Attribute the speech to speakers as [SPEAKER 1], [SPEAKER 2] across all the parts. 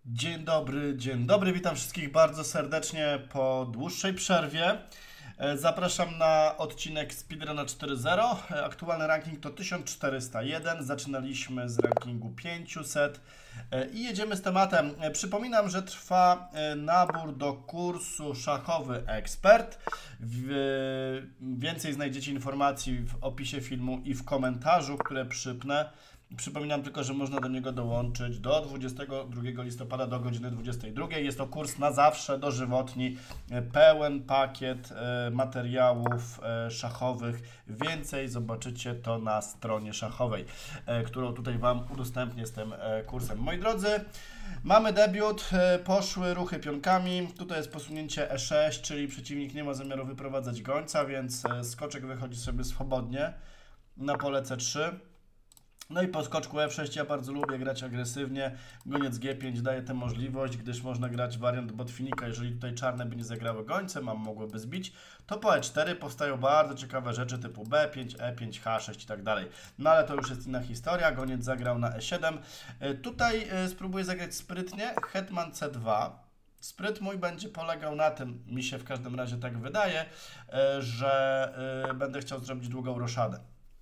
[SPEAKER 1] Dzień dobry, witam wszystkich bardzo serdecznie po dłuższej przerwie. Zapraszam na odcinek Speedruna 4.0. Aktualny ranking to 1401. Zaczynaliśmy z rankingu 500 i jedziemy z tematem. Przypominam, że trwa nabór do kursu Szachowy Ekspert. Więcej znajdziecie informacji w opisie filmu i w komentarzu, które przypnę. Przypominam tylko, że można do niego dołączyć do 22 listopada do godziny 22. Jest to kurs na zawsze, dożywotni, pełen pakiet materiałów szachowych. Więcej zobaczycie to na stronie szachowej, którą tutaj Wam udostępnię z tym kursem. Moi drodzy, mamy debiut, poszły ruchy pionkami. Tutaj jest posunięcie E6, czyli przeciwnik nie ma zamiaru wyprowadzać gońca, więc skoczek wychodzi sobie swobodnie na pole C3. No i po skoczku F6 ja bardzo lubię grać agresywnie. Goniec G5 daje tę możliwość, gdyż można grać wariant botfinika. Jeżeli tutaj czarne by nie zagrały gońcem, a mogłyby zbić, to po E4 powstają bardzo ciekawe rzeczy typu B5, E5, H6 i tak dalej. No ale to już jest inna historia. Goniec zagrał na E7. Tutaj spróbuję zagrać sprytnie. Hetman C2. Spryt mój będzie polegał na tym, mi się w każdym razie tak wydaje, że będę chciał zrobić długą roszadę.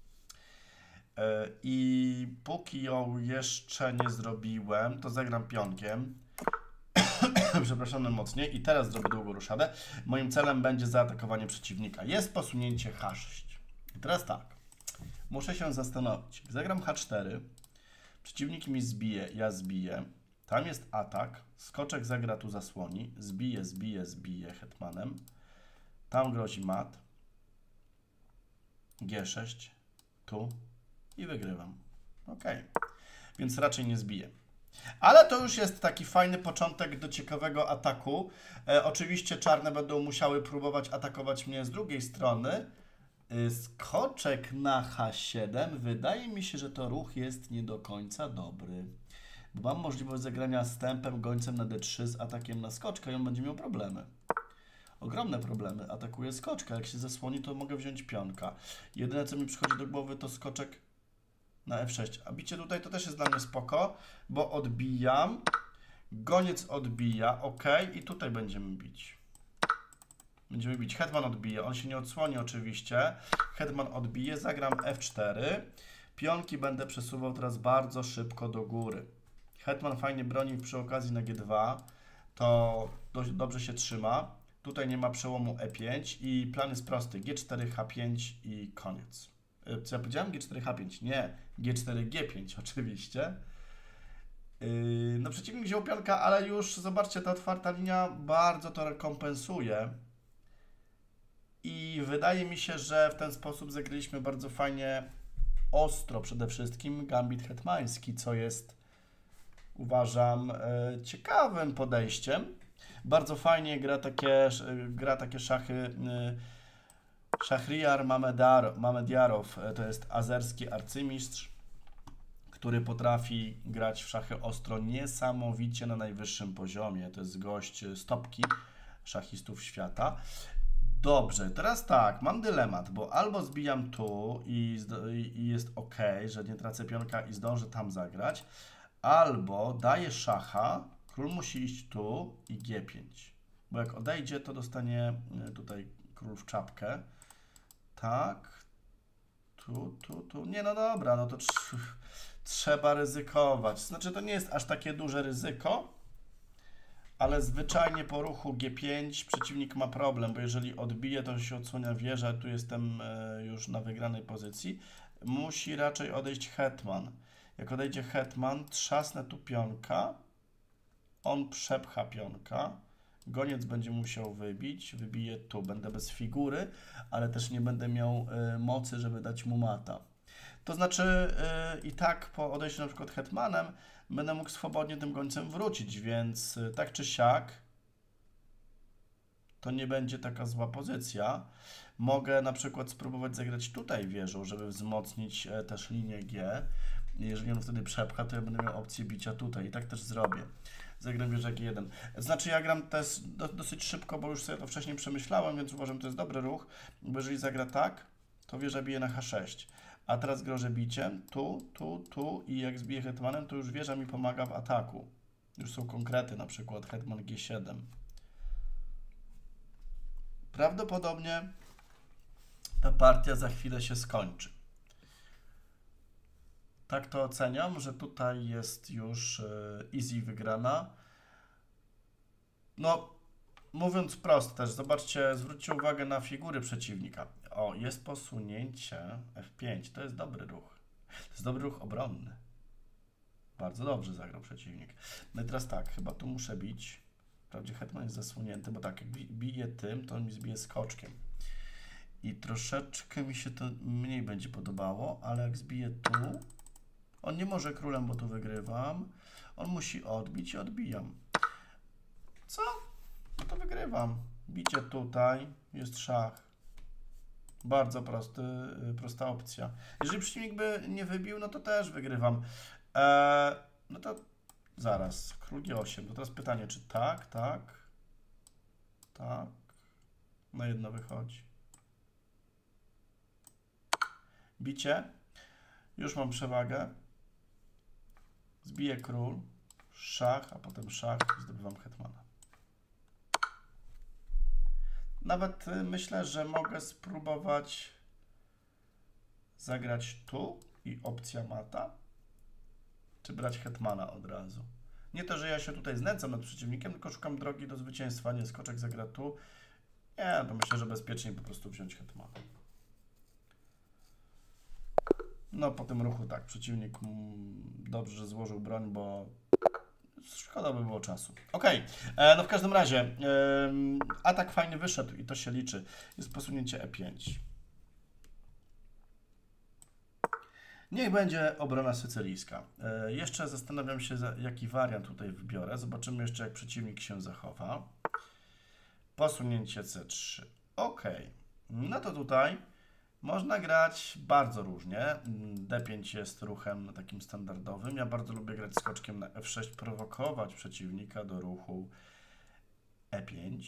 [SPEAKER 1] I póki ją jeszcze nie zrobiłem, to zagram pionkiem. Przepraszam najmocniej. I teraz zrobię długą ruszadę. Moim celem będzie zaatakowanie przeciwnika. Jest posunięcie H6. I teraz tak. Muszę się zastanowić. Zagram H4. Przeciwnik mi zbije, ja zbiję. Tam jest atak. Skoczek zagra tu zasłoni. Zbije hetmanem. Tam grozi mat. G6. Tu. I wygrywam. Ok. Więc raczej nie zbiję. Ale to już jest taki fajny początek do ciekawego ataku. Oczywiście czarne będą musiały próbować atakować mnie z drugiej strony. Skoczek na H7. Wydaje mi się, że to ruch jest nie do końca dobry. Bo mam możliwość zagrania stępem, gońcem na D3 z atakiem na skoczka i on będzie miał problemy. Ogromne problemy. Atakuje skoczka. Jak się zasłoni, to mogę wziąć pionka. Jedyne, co mi przychodzi do głowy, to skoczek na F6. A bicie tutaj to też jest dla mnie spoko, bo odbijam. Goniec odbija, ok. I tutaj będziemy bić. Będziemy bić. Hetman odbije. On się nie odsłoni oczywiście. Hetman odbije. Zagram F4. Pionki będę przesuwał teraz bardzo szybko do góry. Hetman fajnie broni przy okazji na G2. To dość dobrze się trzyma. Tutaj nie ma przełomu E5 i plan jest prosty. G4, H5 i koniec. Co ja powiedziałem? G4, H5. Nie. G4, G5 oczywiście. No przeciwnik wziął pionka, ale już zobaczcie, ta otwarta linia bardzo to rekompensuje. I wydaje mi się, że w ten sposób zagraliśmy bardzo fajnie, ostro przede wszystkim gambit hetmański, co jest, uważam, ciekawym podejściem. Bardzo fajnie gra takie szachy. Szachriar Mamediarow to jest azerski arcymistrz, który potrafi grać w szachy ostro niesamowicie na najwyższym poziomie. To jest gość stopki szachistów świata. Dobrze, teraz tak, mam dylemat, bo albo zbijam tu i jest ok, że nie tracę pionka i zdążę tam zagrać, albo daję szacha, król musi iść tu i G5. Bo jak odejdzie, to dostanie tutaj król w czapkę. Tak. Tu. Nie, no dobra, no to trzeba ryzykować. Znaczy, to nie jest aż takie duże ryzyko, ale zwyczajnie po ruchu G5 przeciwnik ma problem, bo jeżeli odbije, to się odsłania wieża, tu jestem już na wygranej pozycji. Musi raczej odejść hetman. Jak odejdzie hetman, trzasnę tu pionka, on przepcha pionka. Goniec będzie musiał wybić, wybije tu, będę bez figury, ale też nie będę miał mocy, żeby dać mu mata. To znaczy i tak po odejściu na przykład hetmanem będę mógł swobodnie tym gońcem wrócić, więc tak czy siak to nie będzie taka zła pozycja. Mogę na przykład spróbować zagrać tutaj wieżą, żeby wzmocnić też linię G. Jeżeli on wtedy przepcha, to ja będę miał opcję bicia tutaj i tak też zrobię. Zagram wieżę G1. Znaczy ja gram też dosyć szybko, bo już sobie to wcześniej przemyślałem, więc uważam, że to jest dobry ruch, bo jeżeli zagra tak, to wieża bije na H6. A teraz grożę biciem, tu i jak zbiję hetmanem, to już wieża mi pomaga w ataku. Już są konkrety, na przykład hetman G7. Prawdopodobnie ta partia za chwilę się skończy. Tak to oceniam, że tutaj jest już easy wygrana. No, mówiąc prosto też, zobaczcie, zwróćcie uwagę na figury przeciwnika. O, jest posunięcie F5, to jest dobry ruch. To jest dobry ruch obronny. Bardzo dobrze zagrał przeciwnik. No i teraz tak, chyba tu muszę bić. Wprawdzie hetman jest zasłonięty, bo tak, jak bije tym, to on mi zbije skoczkiem. I troszeczkę mi się to mniej będzie podobało, ale jak zbije tu, on nie może królem, bo tu wygrywam. On musi odbić i odbijam. Co? No to wygrywam. Bicie tutaj, jest szach. Bardzo prosta opcja. Jeżeli przeciwnik by nie wybił, no to też wygrywam. No to zaraz, król G8. To teraz pytanie, czy tak, tak, tak. Na jedno wychodzi. Bicie. Już mam przewagę. Zbiję król, szach, a potem szach i zdobywam hetmana. Nawet myślę, że mogę spróbować zagrać tu i opcja mata, czy brać hetmana od razu. Nie to, że ja się tutaj znęcam nad przeciwnikiem, tylko szukam drogi do zwycięstwa. Nie, skoczek zagra tu. Nie, to myślę, że bezpieczniej po prostu wziąć hetmana. No po tym ruchu tak, przeciwnik dobrze, że złożył broń, bo szkoda by było czasu. Okej, no w każdym razie atak fajny wyszedł i to się liczy. Jest posunięcie E5. Niech będzie obrona sycylijska. Jeszcze zastanawiam się, jaki wariant tutaj wybiorę. Zobaczymy jeszcze, jak przeciwnik się zachowa. Posunięcie C3. Ok, no to tutaj można grać bardzo różnie. D5 jest ruchem takim standardowym. Ja bardzo lubię grać skoczkiem na F6, prowokować przeciwnika do ruchu E5.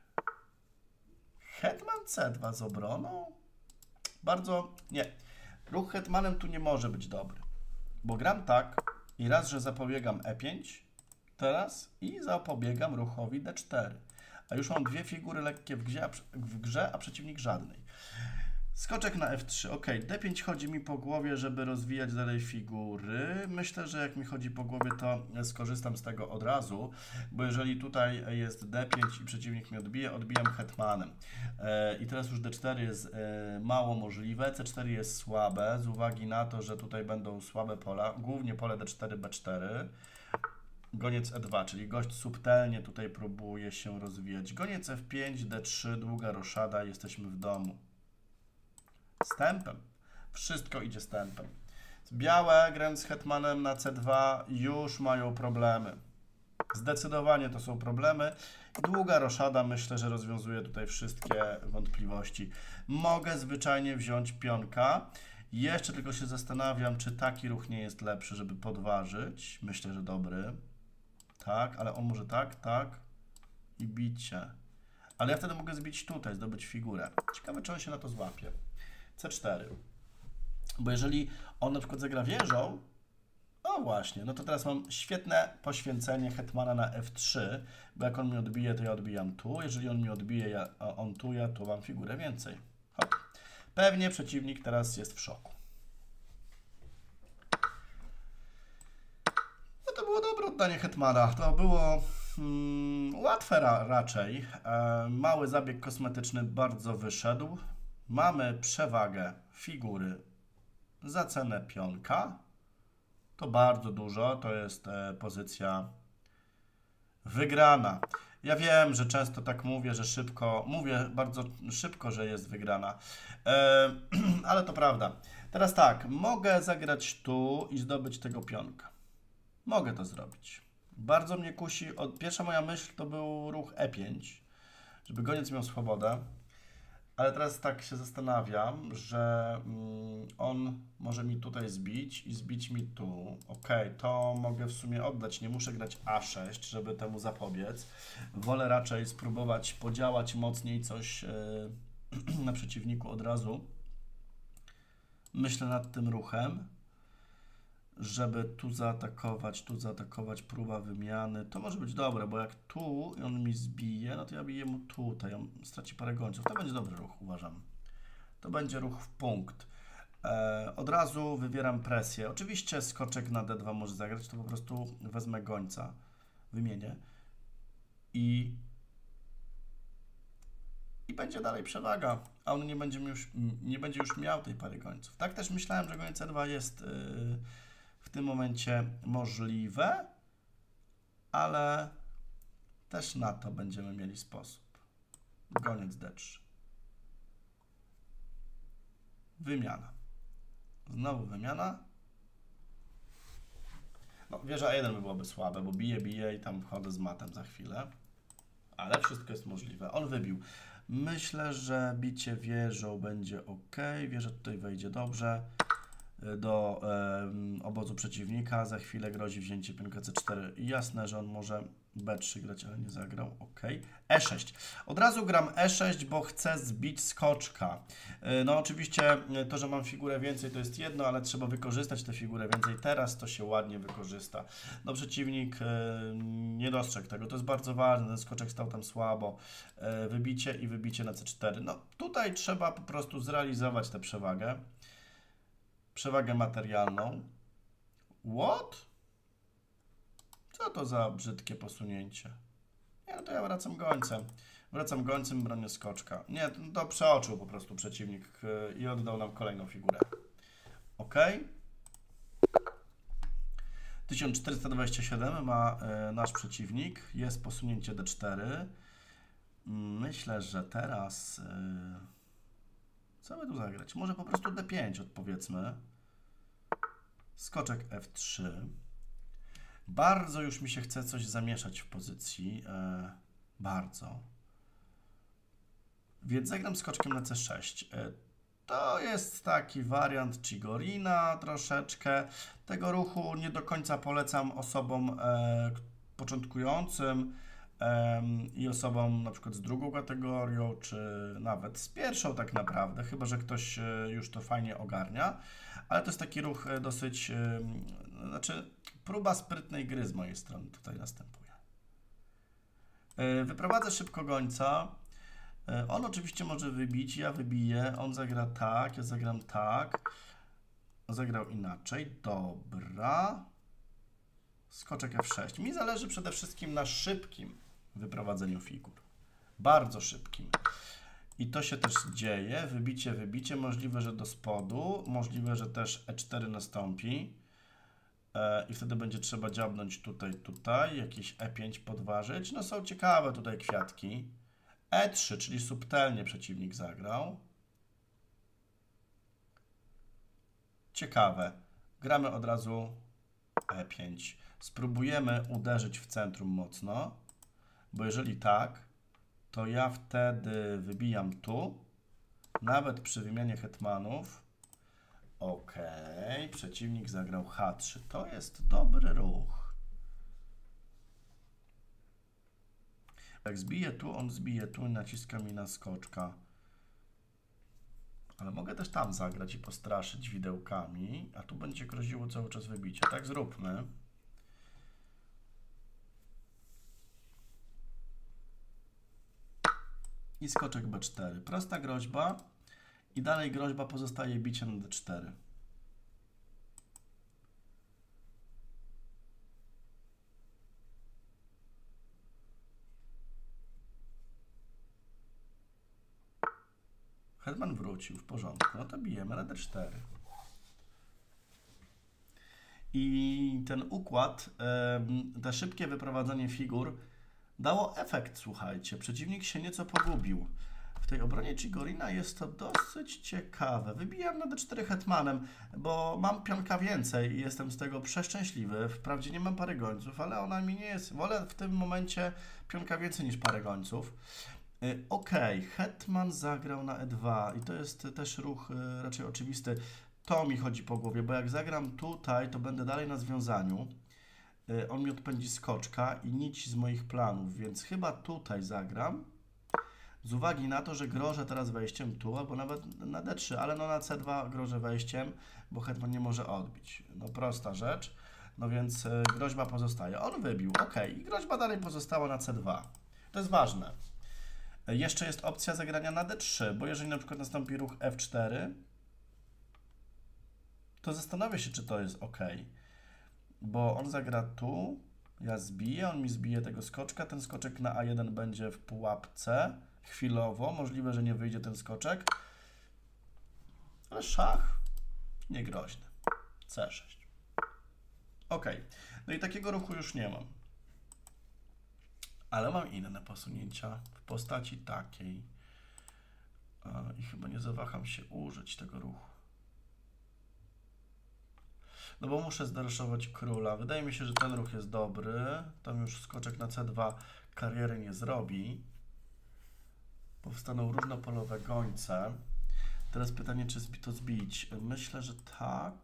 [SPEAKER 1] Hetman C2 z obroną? Bardzo nie. Ruch hetmanem tu nie może być dobry, bo gram tak i raz, że zapobiegam E5 teraz i zapobiegam ruchowi D4. A już mam dwie figury lekkie w grze, a przeciwnik żadnej. Skoczek na F3. Ok, D5 chodzi mi po głowie, żeby rozwijać dalej figury. Myślę, że jak mi chodzi po głowie, to skorzystam z tego od razu, bo jeżeli tutaj jest D5 i przeciwnik mnie odbijam hetmanem. I teraz już D4 jest mało możliwe, C4 jest słabe, z uwagi na to, że tutaj będą słabe pola, głównie pole D4, B4. Goniec E2, czyli gość subtelnie tutaj próbuje się rozwijać. Goniec F5, D3, długa roszada, jesteśmy w domu. Z tempem. Wszystko idzie z tempem. Białe, grając z hetmanem na C2, już mają problemy. Zdecydowanie to są problemy. Długa roszada, myślę, że rozwiązuje tutaj wszystkie wątpliwości. Mogę zwyczajnie wziąć pionka. Jeszcze tylko się zastanawiam, czy taki ruch nie jest lepszy, żeby podważyć. Myślę, że dobry. Tak, ale on może tak, tak i bicie. Ale ja wtedy mogę zbić tutaj, zdobyć figurę. Ciekawe, czy on się na to złapie. C4. Bo jeżeli on na przykład zagra wieżą, no właśnie, no to teraz mam świetne poświęcenie hetmana na F3, bo jak on mi odbije, to ja odbijam tu. Jeżeli on mi odbije, a on tu, ja tu mam figurę więcej. Hop. Pewnie przeciwnik teraz jest w szoku. No to było dobre oddanie hetmana. To było łatwe raczej. Mały zabieg kosmetyczny bardzo wyszedł. Mamy przewagę figury za cenę pionka. To bardzo dużo, to jest pozycja wygrana. Ja wiem, że często tak mówię, że szybko, mówię bardzo szybko, że jest wygrana, ale to prawda. Teraz tak, mogę zagrać tu i zdobyć tego pionka. Mogę to zrobić. Bardzo mnie kusi, pierwsza moja myśl to był ruch E5, żeby goniec miał swobodę. Ale teraz tak się zastanawiam, że on może mi tutaj zbić i zbić mi tu. Ok, to mogę w sumie oddać. Nie muszę grać A6, żeby temu zapobiec. Wolę raczej spróbować podziałać mocniej coś na przeciwniku od razu. Myślę nad tym ruchem. żeby tu zaatakować, próba wymiany. To może być dobre, bo jak tu on mi zbije, no to ja biję mu tutaj, on straci parę gońców. To będzie dobry ruch, uważam. To będzie ruch w punkt. Od razu wywieram presję. Oczywiście skoczek na D2 może zagrać, to po prostu wezmę gońca, wymienię i będzie dalej przewaga, a on nie będzie już miał tej pary gońców. Tak też myślałem, że goniec C2 jest w tym momencie możliwe, ale też na to będziemy mieli sposób. Goniec D3. Wymiana. Znowu wymiana. No, wieża A1 by byłoby słabe, bo bije i tam wchodzę z matem za chwilę. Ale wszystko jest możliwe. On wybił. Myślę, że bicie wieżą będzie ok. Wieża tutaj wejdzie dobrze do obozu przeciwnika. Za chwilę grozi wzięcie pionka C4. Jasne, że on może B3 grać, ale nie zagrał. Ok. E6. Od razu gram E6, bo chcę zbić skoczka. No oczywiście to, że mam figurę więcej, to jest jedno, ale trzeba wykorzystać tę figurę więcej. Teraz to się ładnie wykorzysta. No przeciwnik nie dostrzegł tego. To jest bardzo ważne. Ten skoczek stał tam słabo. Wybicie i wybicie na C4. No tutaj trzeba po prostu zrealizować tę przewagę. Przewagę materialną. What? Co to za brzydkie posunięcie? Nie, no to ja wracam gońcem. Wracam gońcem, bronię skoczka. Nie, to przeoczył po prostu przeciwnik i oddał nam kolejną figurę. Ok. 1427 ma nasz przeciwnik. Jest posunięcie D4. Myślę, że teraz... co by tu zagrać? Może po prostu D5 odpowiedzmy. Skoczek F3. Bardzo już mi się chce coś zamieszać w pozycji. Bardzo. Więc zagram skoczkiem na C6. To jest taki wariant Chigorina troszeczkę. Tego ruchu nie do końca polecam osobom początkującym i osobom na przykład z drugą kategorią, czy nawet z pierwszą tak naprawdę, chyba że ktoś już to fajnie ogarnia. Ale to jest taki ruch dosyć, znaczy próba sprytnej gry z mojej strony tutaj następuje. Wyprowadzę szybko gońca. On oczywiście może wybić, ja wybiję, on zagra tak, ja zagram tak. Zagrał inaczej, dobra. Skoczek F6. Mi zależy przede wszystkim na szybkim wyprowadzeniu figur. Bardzo szybkim. I to się też dzieje. Wybicie, możliwe, że do spodu, możliwe, że też E4 nastąpi. I wtedy będzie trzeba dziabnąć tutaj, jakieś E5 podważyć. No są ciekawe tutaj kwiatki. E3, czyli subtelnie przeciwnik zagrał. Ciekawe. Gramy od razu E5. Spróbujemy uderzyć w centrum mocno, bo jeżeli tak, to ja wtedy wybijam tu, nawet przy wymianie hetmanów. Ok, przeciwnik zagrał H3. To jest dobry ruch. Jak zbije tu, on zbije tu i naciska mi na skoczka. Ale mogę też tam zagrać i postraszyć widełkami, a tu będzie groziło cały czas wybicie. Tak zróbmy. I skoczek B4. Prosta groźba. I dalej groźba pozostaje bicie na D4. Hetman wrócił, w porządku. No to bijemy na D4. I ten układ, to szybkie wyprowadzenie figur dało efekt, słuchajcie. Przeciwnik się nieco pogubił. W tej obronie Chigorina jest to dosyć ciekawe. Wybijam na D4 hetmanem, bo mam pionka więcej i jestem z tego przeszczęśliwy. Wprawdzie nie mam pary gońców, ale ona mi nie jest... Wolę w tym momencie pionka więcej niż parę gońców. Ok, hetman zagrał na E2 i to jest też ruch raczej oczywisty. To mi chodzi po głowie, bo jak zagram tutaj, to będę dalej na związaniu. On mi odpędzi skoczka i nici z moich planów, więc chyba tutaj zagram. Z uwagi na to, że grożę teraz wejściem tu, albo nawet na D3, ale no na C2 grożę wejściem, bo hetman nie może odbić. No prosta rzecz. No więc groźba pozostaje. On wybił, ok. I groźba dalej pozostała na C2. To jest ważne. Jeszcze jest opcja zagrania na D3, bo jeżeli na przykład nastąpi ruch F4, to zastanowię się, czy to jest ok. Bo on zagra tu, ja zbiję, on mi zbije tego skoczka, ten skoczek na A1 będzie w pułapce chwilowo, możliwe, że nie wyjdzie ten skoczek, ale szach niegroźny. C6. Ok, no i takiego ruchu już nie mam. Ale mam inne posunięcia w postaci takiej. I chyba nie zawaham się użyć tego ruchu. No bo muszę zdarszować króla. Wydaje mi się, że ten ruch jest dobry. Tam już skoczek na C2 kariery nie zrobi. Powstaną różnopolowe gońce. Teraz pytanie, czy to zbić. Myślę, że tak.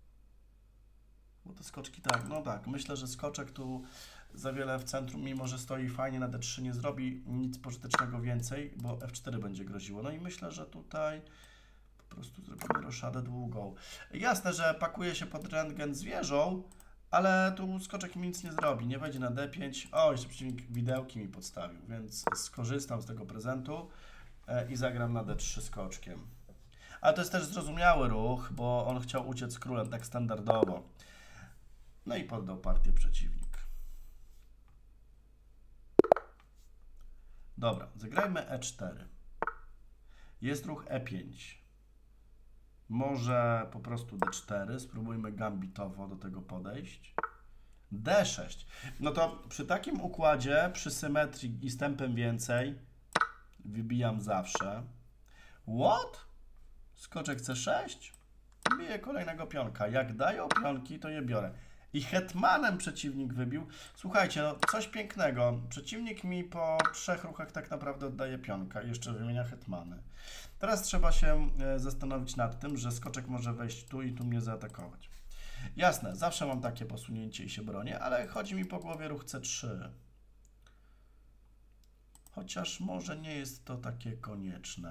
[SPEAKER 1] Bo te skoczki tak, no tak. Myślę, że skoczek tu za wiele w centrum, mimo że stoi fajnie na D3, nie zrobi nic pożytecznego więcej, bo F4 będzie groziło. No i myślę, że tutaj po prostu zrobimy roszadę długą. Jasne, że pakuje się pod rentgen z wieżą, ale tu skoczek mi nic nie zrobi. Nie wejdzie na D5. O, jeszcze przeciwnik widełki mi podstawił, więc skorzystam z tego prezentu i zagram na D3 skoczkiem. Ale to jest też zrozumiały ruch, bo on chciał uciec królem tak standardowo. No i poddał partię przeciwnik. Dobra, zagrajmy E4. Jest ruch E5. Może po prostu D4. Spróbujmy gambitowo do tego podejść. D6. No to przy takim układzie, przy symetrii i z tempem więcej, wybijam zawsze. What? Skoczek C6? Biję kolejnego pionka. Jak dają pionki, to je biorę. I hetmanem przeciwnik wybił. Słuchajcie, no coś pięknego. Przeciwnik mi po 3 ruchach tak naprawdę oddaje pionka i jeszcze wymienia hetmany. Teraz trzeba się zastanowić nad tym, że skoczek może wejść tu i tu mnie zaatakować. Jasne, zawsze mam takie posunięcie i się bronię, ale chodzi mi po głowie ruch C3. Chociaż może nie jest to takie konieczne.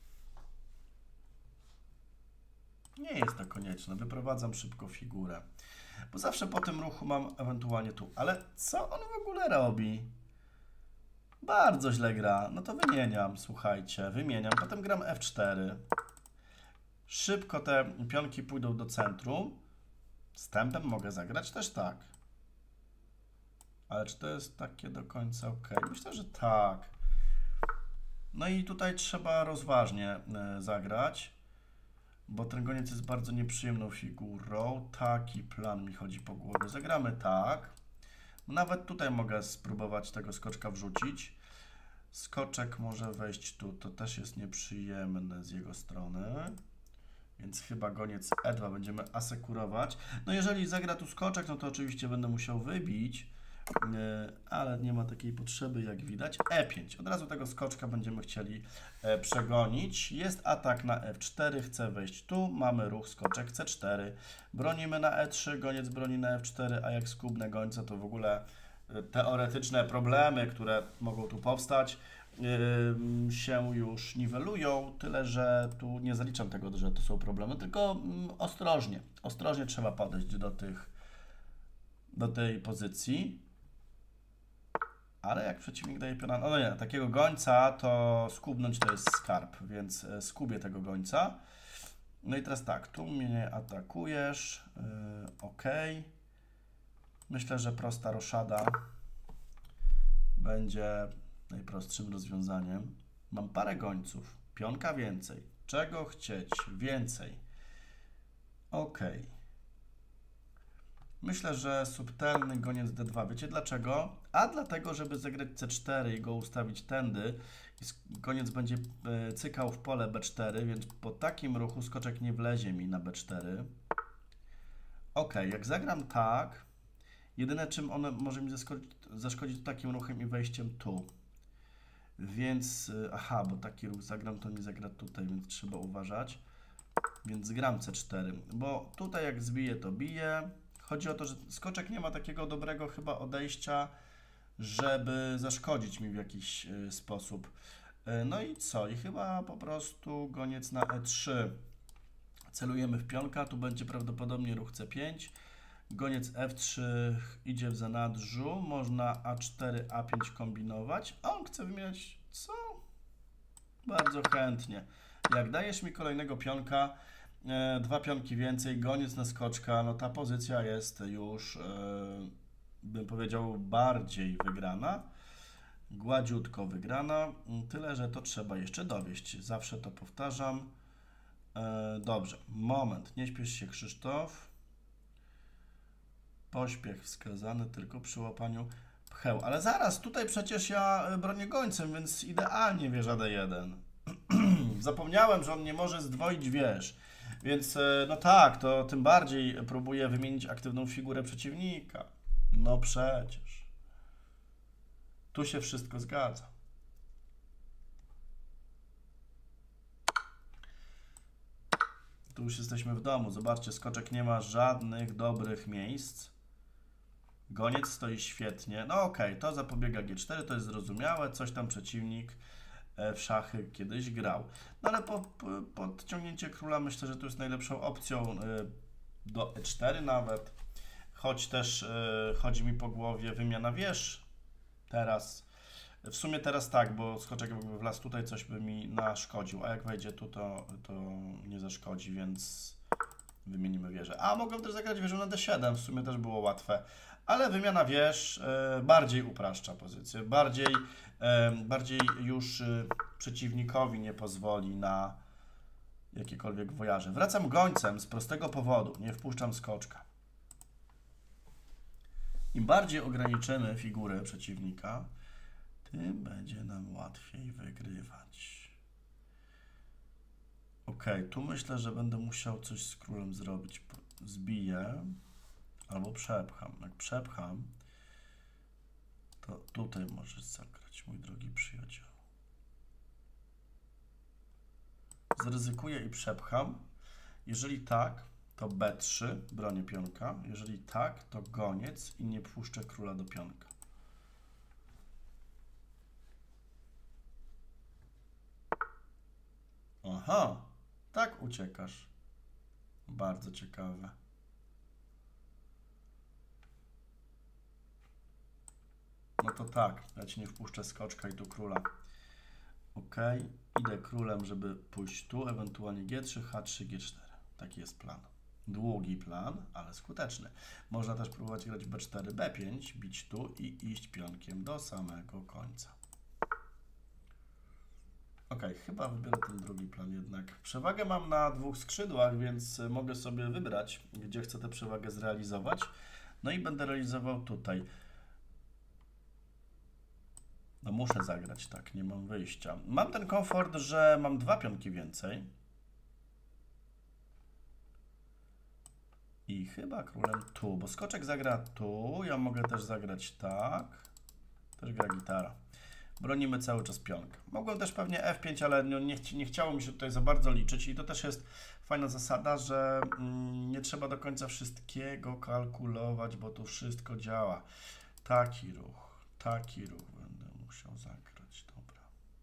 [SPEAKER 1] Nie jest to konieczne. Wyprowadzam szybko figurę. Bo zawsze po tym ruchu mam ewentualnie tu. Ale co on w ogóle robi? Bardzo źle gra. No to wymieniam, słuchajcie. Wymieniam. Potem gram F4. Szybko te pionki pójdą do centrum. Z tempem mogę zagrać też tak. Ale czy to jest takie do końca ok? Myślę, że tak. No i tutaj trzeba rozważnie zagrać. Bo ten goniec jest bardzo nieprzyjemną figurą. Taki plan mi chodzi po głowie. Zagramy tak. Nawet tutaj mogę spróbować tego skoczka wrzucić. Skoczek może wejść tu. To też jest nieprzyjemne z jego strony. Więc chyba goniec E2 będziemy asekurować. No jeżeli zagra tu skoczek, no to oczywiście będę musiał wybić. Ale nie ma takiej potrzeby, jak widać. E5. Od razu tego skoczka będziemy chcieli przegonić. Jest atak na F4, chce wejść tu. Mamy ruch skoczek C4. Bronimy na E3, goniec broni na F4, a jak skubnę gońca, to w ogóle teoretyczne problemy, które mogą tu powstać, się już niwelują. Tyle, że tu nie zaliczam tego, że to są problemy, tylko ostrożnie. Ostrożnie trzeba podejść do tej pozycji. Ale jak przeciwnik daje piona, no nie, takiego gońca to skubnąć to jest skarb, więc skubię tego gońca. No i teraz tak, tu mnie atakujesz, ok. Myślę, że prosta roszada będzie najprostszym rozwiązaniem. Mam parę gońców, pionka więcej. Czego chcieć? Więcej. Ok. Myślę, że subtelny goniec D2. Wiecie dlaczego? A dlatego, żeby zagrać C4 i go ustawić tędy, goniec będzie cykał w pole B4, więc po takim ruchu skoczek nie wlezie mi na B4. Ok, jak zagram tak, jedyne czym on może mi zaszkodzić takim ruchem i wejściem tu. Więc, aha, bo taki ruch zagram, to mi zagra tutaj, więc trzeba uważać. Więc gram C4, bo tutaj jak zbiję, to bije. Chodzi o to, że skoczek nie ma takiego dobrego chyba odejścia, żeby zaszkodzić mi w jakiś sposób. No i co? I chyba po prostu goniec na E3. Celujemy w pionka, tu będzie prawdopodobnie ruch C5. Goniec F3 idzie w zanadrzu, można A4, A5 kombinować, a on chce wymieniać co? Bardzo chętnie. Jak dajesz mi kolejnego pionka, 2 pionki więcej, goniec na skoczka, no ta pozycja jest już, bym powiedział, bardziej wygrana. Gładziutko wygrana, tyle, że to trzeba jeszcze dowieść. Zawsze to powtarzam. Dobrze, moment, nie śpiesz się, Krzysztof. Pośpiech wskazany tylko przy łapaniu pcheł. Ale zaraz, tutaj przecież ja bronię gońcem, więc idealnie wieża D1. Zapomniałem, że on nie może zdwoić wież. Więc no tak, to tym bardziej próbuję wymienić aktywną figurę przeciwnika. No przecież. Tu się wszystko zgadza. Tu już jesteśmy w domu. Zobaczcie, skoczek nie ma żadnych dobrych miejsc. Goniec stoi świetnie. No okej, to zapobiega G4, to jest zrozumiałe. Coś tam przeciwnik w szachy kiedyś grał. No ale podciągnięcie króla myślę, że to jest najlepszą opcją do E4 nawet. Choć też chodzi mi po głowie wymiana wież. Teraz. W sumie teraz tak, bo skoczek jakby wlazł tutaj, coś by mi naszkodził, a jak wejdzie tu, to nie zaszkodzi, więc wymienimy wieżę. A mogłem też zagrać wieżą na D7, w sumie też było łatwe, ale wymiana wież bardziej upraszcza pozycję, bardziej już przeciwnikowi nie pozwoli na jakiekolwiek wojaże. Wracam gońcem z prostego powodu, nie wpuszczam skoczka. Im bardziej ograniczymy figurę przeciwnika, tym będzie nam łatwiej wygrywać. Ok, tu myślę, że będę musiał coś z królem zrobić. Zbiję albo przepcham. Jak przepcham, to tutaj możesz zagrać, mój drogi przyjaciel. Zryzykuję i przepcham. Jeżeli tak, to B3, bronię pionka. Jeżeli tak, to goniec i nie puszczę króla do pionka. Aha, tak uciekasz. Bardzo ciekawe. No to tak, ja ci nie wpuszczę skoczka i tu króla. Ok, idę królem, żeby pójść tu, ewentualnie G3, H3, G4. Taki jest plan. Długi plan, ale skuteczny. Można też próbować grać B4, B5, bić tu i iść pionkiem do samego końca. Ok, chyba wybiorę ten drugi plan jednak. Przewagę mam na 2 skrzydłach, więc mogę sobie wybrać, gdzie chcę tę przewagę zrealizować. No i będę realizował tutaj. No muszę zagrać, tak, nie mam wyjścia. Mam ten komfort, że mam 2 pionki więcej. I chyba królem tu, bo skoczek zagra tu, ja mogę też zagrać tak. Też gra gitara. Bronimy cały czas pionka. Mogłem też pewnie F5, ale nie chciało mi się tutaj za bardzo liczyć i to też jest fajna zasada, że nie trzeba do końca wszystkiego kalkulować, bo tu wszystko działa. Taki ruch będę musiał zagrać, dobra.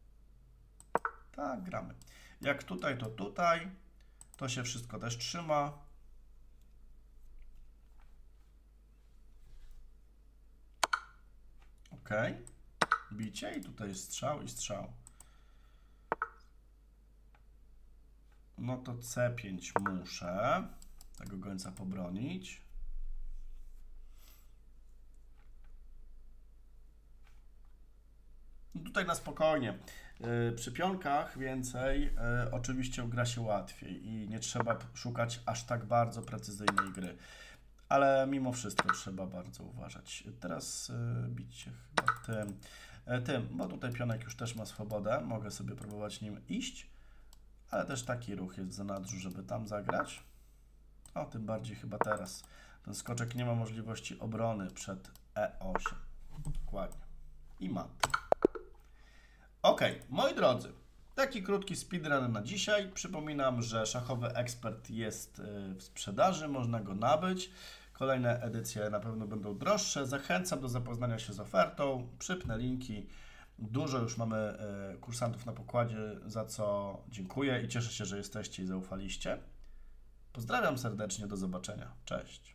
[SPEAKER 1] Tak, gramy. Jak tutaj, to tutaj. To się wszystko też trzyma. Ok. Bicie i tutaj strzał i strzał. No to C5 muszę tego gońca pobronić. No tutaj na spokojnie. Przy pionkach więcej oczywiście gra się łatwiej i nie trzeba szukać aż tak bardzo precyzyjnej gry. Ale mimo wszystko trzeba bardzo uważać. Teraz bicie chyba tym, bo tutaj pionek już też ma swobodę. Mogę sobie próbować nim iść, ale też taki ruch jest w zanadrzu, żeby tam zagrać. O, tym bardziej chyba teraz. Ten skoczek nie ma możliwości obrony przed E8. Dokładnie. I mat. Ok, moi drodzy, taki krótki speedrun na dzisiaj. Przypominam, że Szachowy Ekspert jest w sprzedaży, można go nabyć. Kolejne edycje na pewno będą droższe. Zachęcam do zapoznania się z ofertą. Przypnę linki Dużo już mamy kursantów na pokładzie, za co dziękuję i cieszę się, że jesteście i zaufaliście. Pozdrawiam serdecznie, do zobaczenia. Cześć.